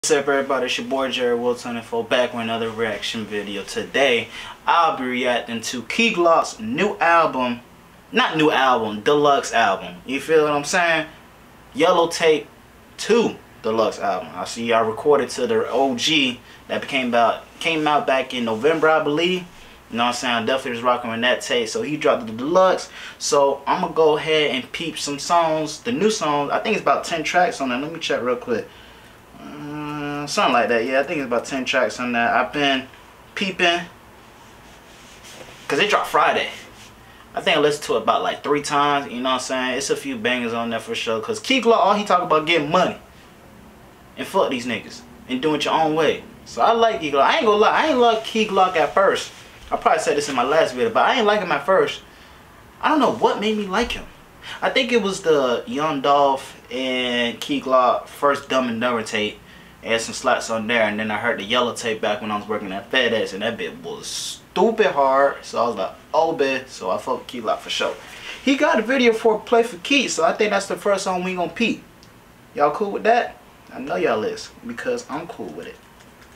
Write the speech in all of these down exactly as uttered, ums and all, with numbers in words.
What's up everybody, it's your boy Jerry Will twenty-four back with another reaction video. Today I'll be reacting to Key Glock's new album, not new album, deluxe album. You feel what I'm saying? Yellow Tape two deluxe album. I see y'all recorded to the O G that became about came out back in November, I believe. You know what I'm saying? I definitely was rocking with that tape. So he dropped the deluxe. So I'm gonna go ahead and peep some songs, the new songs. I think it's about ten tracks on there. Let me check real quick. Um, something like that. Yeah, I think it's about ten tracks on that. I've been peeping because it dropped Friday. I think I listened to it about like three times. You know what I'm saying? It's a few bangers on there for sure. Because Key Glock, all he talk about getting money and fuck these niggas and doing it your own way. So I like Key Glock. I ain't gonna lie. I ain't like Key Glock at first. I probably said this in my last video, but I ain't like him at first. I don't know what made me like him. I think it was the Young Dolph and Key Glock first Dumb and Dumber tape. It had some slaps on there, and then I heard the Yellow Tape back when I was working at FedEx, and that bit was stupid hard. So I was like, oh bitch. So I fuck with Key Glock for sure. He got a video for Play for Keeps, so I think that's the first song we gonna peep. Y'all cool with that? I know y'all is, because I'm cool with it.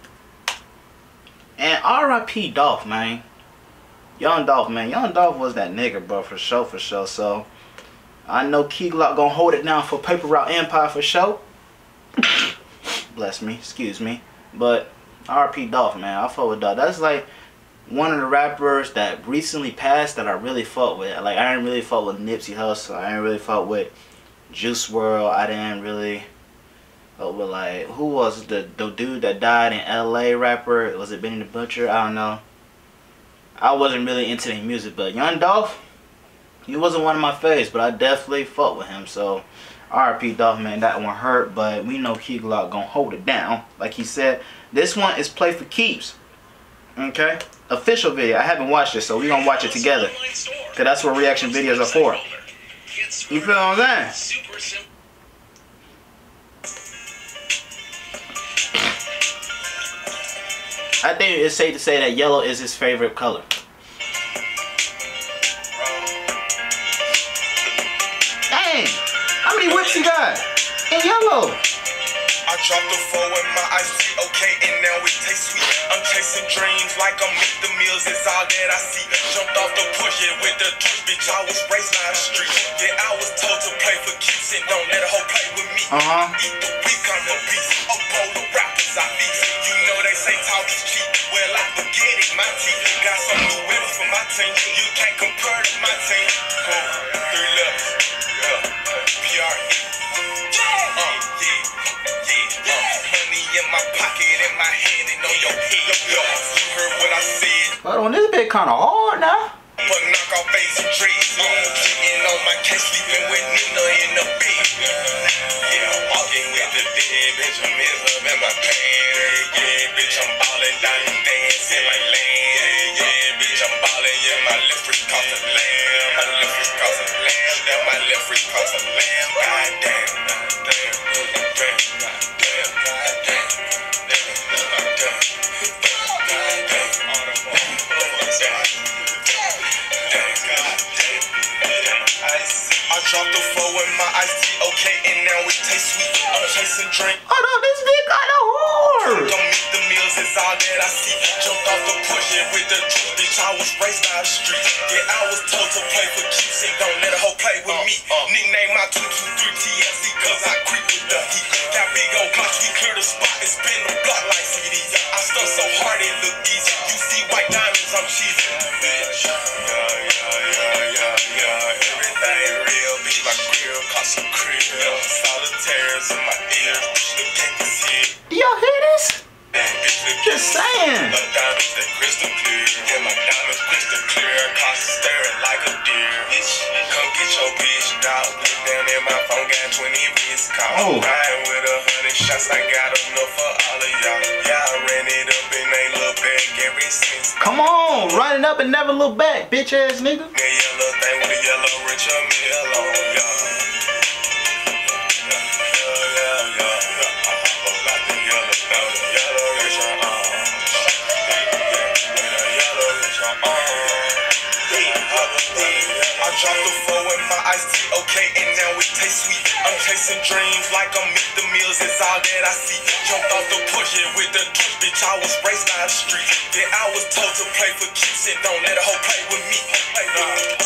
And R I P Dolph, man. Young Dolph, man. Young Dolph was that nigga, bro, for sure, for sure. So I know Key Glock gonna hold it down for Paper Route Empire for sure. Bless me, excuse me. But R I P Dolph, man. I fuck with Dolph. That's like one of the rappers that recently passed that I really fuck with. Like, I didn't really fuck with Nipsey Hussle. I didn't really fuck with Juice world. I didn't really fuck with, like, who was the, the dude that died in L A rapper? Was it Benny the Butcher? I don't know. I wasn't really into their music, but Young Dolph, he wasn't one of my faves, but I definitely fuck with him. So R I P Dolph, man, that one hurt, but we know Key Glock gonna hold it down. Like he said, this one is Play for Keeps. Okay? Official video. I haven't watched it, so we gonna watch it together. Cause that's what reaction videos are for. You feel what I'm saying? I think it's safe to say that yellow is his favorite color. Dang! How many whips he got? In yellow. I dropped the four in my ice tea, okay, and now it tastes sweet. I'm chasing dreams like I'm Meet the Meals, it's all that I see. Jumped off the push it with the touch, bitch, I was raised by the street. Yeah, I was told to play for keeps and don't let a hoe play with me. Uh-huh. Eat the week, I'm a beast. A bowl of rappers I feast. You know they say talk is cheap. Well, I forget it, my team got some new whips for my team. You can't compare to my team. Oh, three levels. Yeah. P R E. Yeah. Uh, yeah. Yeah. Uh, money in my pocket, in my hand, and on your head. Yo, you heard what I said. Hold on, this bit kind of hard now. But knock off face and trees. I'm sitting on my case, sleeping with Nina in the bed. Yeah, I'm walking with the dead bitch. I'm up in my pants. Yeah, bitch, I'm ballin' down and dancing like land. Yeah, bitch, I'm ballin'. Yeah, my left wrist cost a lamb. My left wrist cost a lamb. That my left wrist cost a lamb. God damn, damn, damn, damn, damn, damn. I dropped the four in my iced tea, okay, and now it tastes sweet. I'm chasing drink. Hold on, this bit kind of hard. Don't Meet the Meals, it's all that I see. Jumped off the push it with the juice, bitch, I was raised by the street. Yeah, I was told to play for keeps and don't let a hoe play with me. Nickname my two two three T F C, cause I creep with the heat. Got big old blocks, we clear the spot and spin the block like C D. I stunt so hard it look easy. You see white diamonds, I'm cheesy. Bitch, yeah, yeah, yeah, yeah, yeah. Everything real, bitch, my grill cost some crib. Solitaires in my ears, bitch, look at this here. Do y'all hear this? Bitch, look Just saying. my diamonds, they crystal clear. Yeah, my diamonds crystal clear. Cost staring like a deer. Bitch, come get your bitch, dog. Look down in my phone, got twenty missed calls. Oh. Riding with a hundred shots, I got enough for all of y'all. Y'all ran it up and ain't look back ever since. Come on, run it up and never look back, bitch ass nigga. That yellow thing with the yellow rich a meal on y'all. I I dropped the four in my iced tea, okay, and now it tastes sweet. I'm chasing dreams like I'm Meet the Mills, it's all that I see. Jumped off the porch, yeah, with the juice, bitch, I was raised by the street. Then I was told to play for keeps and don't let a hoe play with me. Play with me.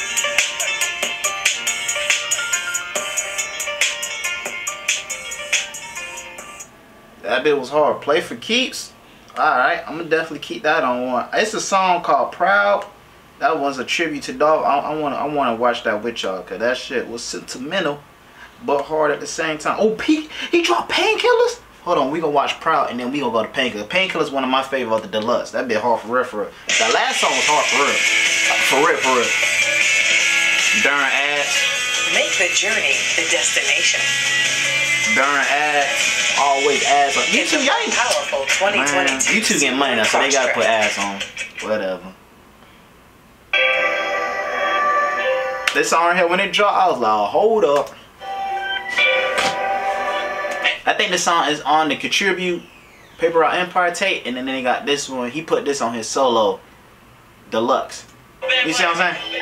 That bit was hard. Play for keeps. Alright, I'm gonna definitely keep that on one. It's a song called Proud. That was a tribute to Dolph. I, I wanna I wanna watch that with y'all, cause that shit was sentimental but hard at the same time. Oh, Pete, he dropped Painkillers? Hold on, we gonna watch Proud and then we gonna go to Painkillers. Painkillers one of my favorite of the deluxe. That bit hard for real for real. That last song was hard for real. For real, for real. Darn ass. Make the journey the destination. Darn ass. Always ass on YouTube. Y'all ain't powerful. twenty twenty-two. YouTube getting money now, so they gotta put ass on. Whatever. This song right here, when it dropped, I was like, oh, hold up. I think this song is on the Contribute Paper Route Empire tape, and then they got this one. He put this on his solo deluxe. You see what I'm saying?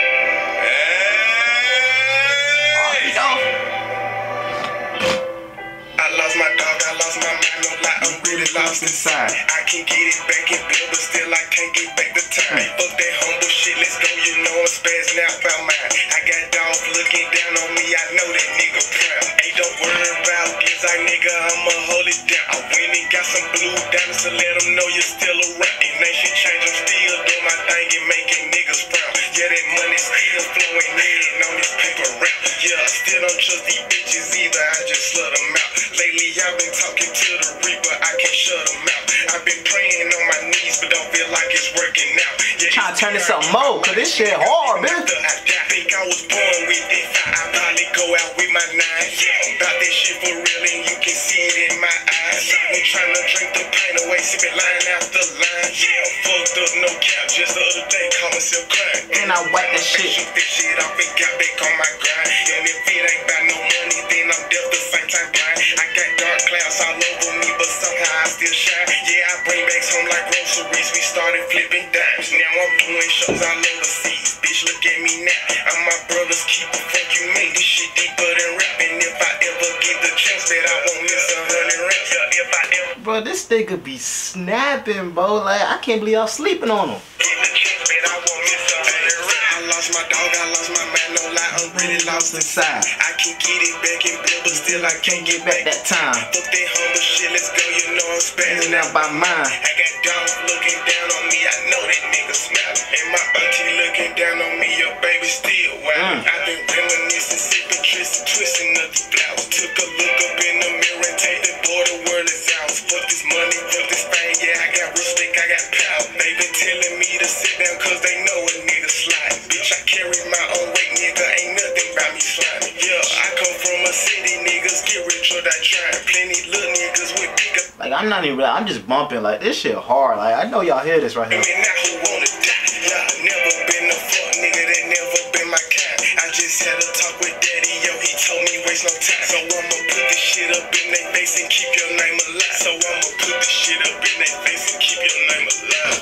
My dog, I lost my mind, no lie, I'm really lost inside. I can get it back in blood, but still I can't get back the time. Mm. Fuck that humble shit, let's go, you know I'm spazzing out about mine. I got dogs looking down on me, I know that nigga proud. Ain't don't worry about this, I nigga, I'ma hold it down. I went and got some blue diamonds to let them know you're still around. If nation change, I'm still doing my thing and making niggas proud. Yeah, that money still flowing in on this paper route. Yeah, I still don't trust these bitches either, I just slut them out. Lately I've been talking to the Reaper, I can't shut them out. I've been praying on my knees, but don't feel like it's working out. Yeah, trying to turn this up more, cause this shit hard, man. I think I was born with it. I probably go out with my nine. Yeah, about that shit for real, and you can see it in my eyes. I've been trying to drink the pain away, sipping line after line. Yeah, I'm fucked up, no cap. Just the other day, call myself crying. And I wipe that shit. Shoot this shit off and got back on my grind. And if it ain't about no money, then I'm deaf the same time blind. I got dark clouds all over me, but somehow I still shine. Yeah, I bring bags home like groceries. We started flipping dimes. Now I'm doing shows all overseas. Bitch, look at me now. I'm my brother's keeper. Fuck you, mean this shit deeper than rapping. If I ever get the chance, that I won't miss a hundred raps. Yeah, if I ever. Bro, this nigga be snapping, bro. Like, I can't believe y'all sleeping on him. Get the chance, that I won't miss a hundred raps. I lost my dog, I lost my man, no lie, I'm really lost inside. I can get it back in blood, but still I can't get back that time. Fuck that humble shit, let's go, you know I'm spazzing out by mine. I got dogs looking down on me, I know that nigga smiling. And my auntie looking down on me, your baby still wild. Mm. I've been reminiscing, sipping, twisting, twisting up the flowers. Took a look up in the mirror and take the boy, the world is ours. Fuck this money, fuck this fame, yeah, I got respect, I got power. They been telling me to sit down cause they know a nigga sliding. Bitch, I carry my own weight, nigga, ain't nothing about me sliding. Yeah, I come from a city, niggas get rich or die trying. Plenty little niggas with bigger. Like, I'm not even, I'm just bumping. Like, this shit hard. Like, I know y'all hear this right here. And now who wanna die? Yeah, never been a fuck nigga, that never been my kind. I just had a talk with daddy, yo, he told me waste no time. So I'ma put this shit up in their face and keep your name alive. So I'ma put this shit up in their face and keep your name alive.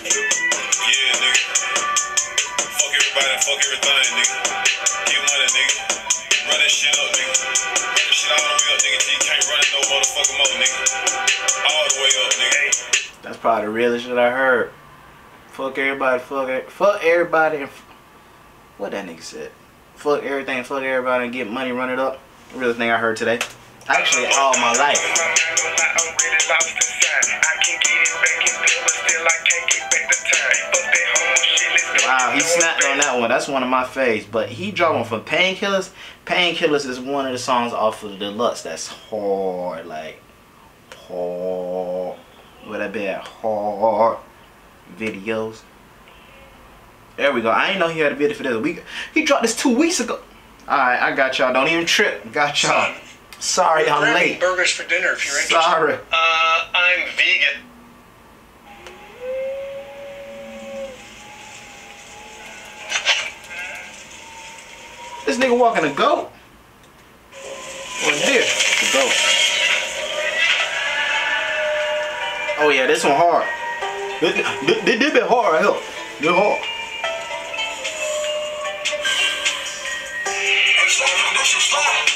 Yeah, nigga. Fuck everybody and fuck everything, nigga. Get money, nigga. Run that shit up, nigga. Run that shit all the way up, nigga, till you can't run it no motherfucking more, nigga. All the way up, nigga. That's probably the realest shit I heard. Fuck everybody, fuck it, fuck everybody, and f what that nigga said. Fuck everything, fuck everybody, and get money, run it up. The realest thing I heard today. Actually, all my life. Wow, he snapped on that one. That's one of my faves. But he dropped one from Painkillers. Painkillers is one of the songs off of the deluxe that's hard, like hard. What I bet hard videos. There we go. I ain't know he had a video for this week. He dropped this two weeks ago. Alright, I got y'all. Don't even trip. Got y'all. Sorry, I'm late. Burgers for dinner if you're interested. Sorry. Uh, I'm vegan. This nigga walking a goat. Or a deer. A goat. Oh yeah, this one hard. This, this, this bit hard right here. This hard.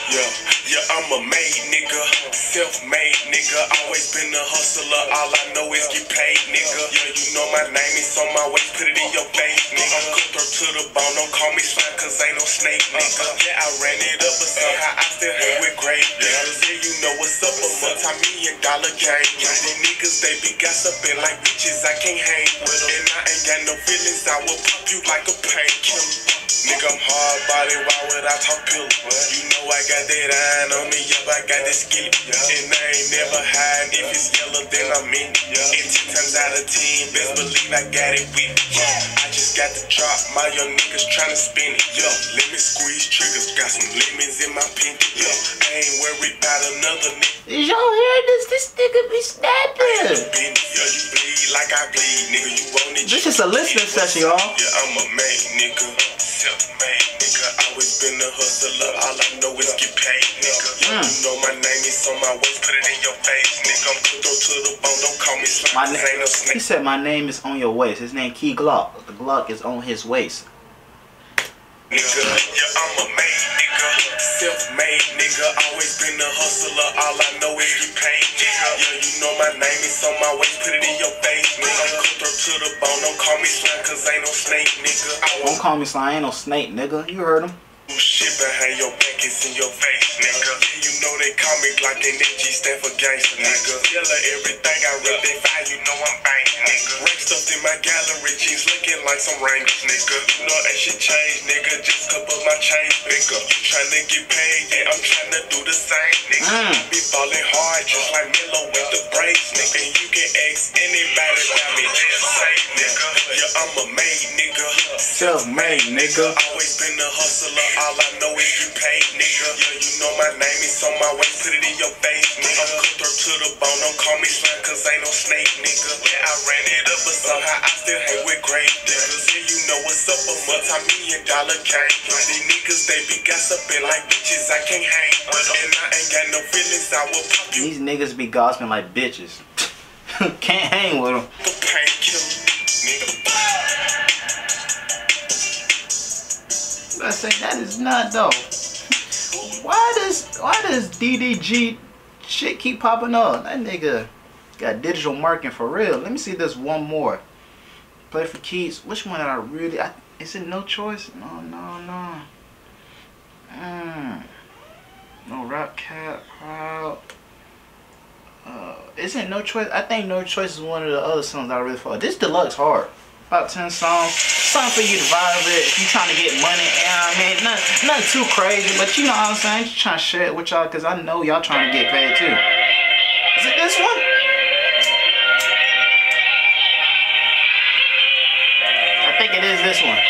Yeah, yeah, I'm a made nigga, self-made nigga. Always been a hustler, all I know is get paid, nigga. Yeah, you know my name is on my waist, put it in your face, nigga. I'm cutthroat to the bone, don't call me slime, cause ain't no snake, nigga. Yeah, I ran it up, but somehow I still hang with great niggas. Yeah, you know what's up, a multi-million dollar game. Yeah, the niggas, they be gossiping like bitches, I can't hang with them. And I ain't got no feelings, I will pop you like a painkiller. Nigga, I'm hard body, why would I talk pill? You know I got that iron on me, yup, I got that skillet. And I ain't never hide, if it's yellow, then I'm in it. And ten times out of ten, best believe I got it with me. I just got the drop, my young niggas tryna spin it. Yo, let me squeeze triggers, got some lemons in my pinky. Yo, I ain't worried about another nigga. Did y'all hear this? This nigga be snapping. Yo, you bleed like I bleed, nigga, you want it. This is a listening session, y'all. Yeah, I'm a main nigga. Self-made nigga, always been a hustler. All I know is get paid, nigga. Mm. You know my name is on my waist, put it in your face, nigga. I'm cutthroat to the bone, don't call me slime. My ain't no snake. He said my name is on your waist. His name Key Glock. The Glock is on his waist. Nigga, yeah, I'm a made nigga, self-made nigga. Always been a hustler. All I know is get paid, nigga. Yeah, you know my name is on my waist, put it in your face, nigga. I'm cutthroat to the bone, don't call me slime, cause ain't no snake, nigga. I Don't call me slime, ain't no snake, nigga. You heard him. Shit behind your back, it's in your face, nigga. You know they call me Glock, and N G stand for gangster, nigga. Yellow everything I rip, they find you know I'm banging, nigga. Rack stuffed in my gallery, jeans looking like some Wranglers, nigga. You know that shit changed, nigga, just cup up my chain, nigga. You tryna get paid, yeah, I'm tryna do the same, nigga. Mm. Be ballin' hard, just like Melo with the brakes, nigga. And you can ask anybody about me, they'll say, nigga. Yeah, I'm a made nigga, self-made nigga. Always been a hustler. All I know is you paid, nigga. Yeah, you know my name is on my waist, put it in your face, nigga. I'm cutthroat to the bone, don't call me slime, cause ain't no snake, nigga. Yeah, I ran it up, but somehow I still hang with great niggas. Yeah, you know what's up, a multi-million dollar game. These niggas, they be gossiping like bitches, I can't hang with them. And I ain't got no feelings, I will pop you. These niggas be gossiping like bitches. Can't hang with them. The painkiller, nigga. I say that is not though. Why does why does D D G shit keep popping up? That nigga got digital marketing for real. Let me see this one more. Play for keeps. Which one did I really? I, is it No Choice? No, no, no. Mm. No Rap Cat Proud. Uh, isn't No Choice? I think No Choice is one of the other songs I really follow. This Deluxe hard. About ten songs. Something for you to vibe with if you trying to get money. Yeah, I mean, nothing, nothing too crazy, but you know what I'm saying? Just trying to share it with y'all because I know y'all trying to get paid too. Is it this one? I think it is this one.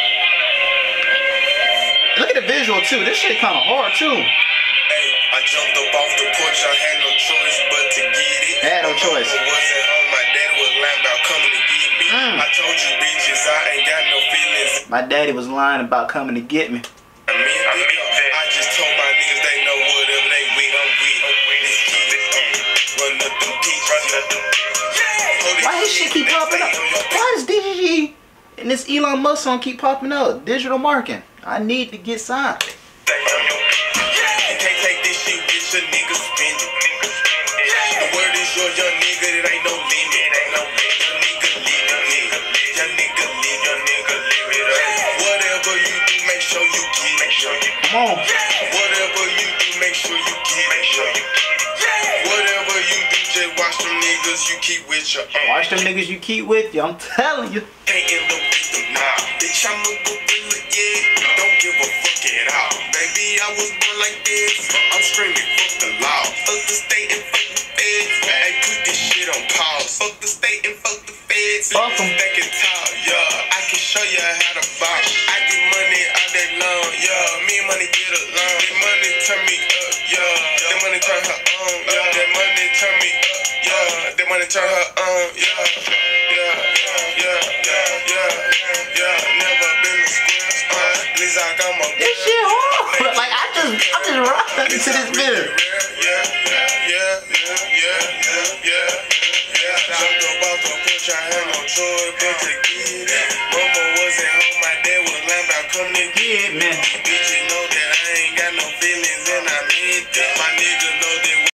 Look at the visual too. This shit kind of hard too. Hey, I jumped up off the porch. I had no choice but to get it. I had no choice. I wasn't home. My dad was lying about coming to get me. Mm. I told you bitches I ain't got no feelings. My daddy was lying about coming to get me. I mean, I, mean I just told my niggas they know whatever they with, I'm with. Let's keep it. Run up them deep, run up them. Why his shit keep popping up? Why does D D G and this Elon Musk song keep popping up? Digital marketing. I need to get signed. You can't take this shit with your niggas spend it. The word is your young nigga, it ain't no limit. Ain't no limit. Your nigga live it, nigga. Your nigga live, your nigga live it up. Whatever you do, make sure you get. Make sure you get. Come on. Whatever you do, make sure you get. Make sure you get. Whatever you do, just watch them niggas you keep with your own. Watch them niggas you keep with you. I'm telling you. Can't end up with them now. Bitch, I'm a gorilla, yeah. Don't give a fuck at all. Baby, I was born like this. I'm screaming, fuck the law. Fuck the state and fuck the feds. Hey, put this shit on pause. Fuck the state and fuck the feds. Fuck 'em. Think and talk, yeah. I can show you how to box. I get money all day long, yeah. Me and money get along. That money turn me up, yeah. That money turn her on, yeah. That money turn me up, yeah. That money turn her on, yeah. Yeah, yeah, yeah, yeah, yeah. Never been a square spot. At least I got my. This shit hard. Like I just, I just rocking to this video. Yeah, yeah, yeah, yeah, yeah, yeah, yeah. Jumped up off the porch, I had no choice but to get it. Mama wasn't home, my dad was lying about coming to get me. Bitches know that I ain't got no feelings and I meant it. My nigga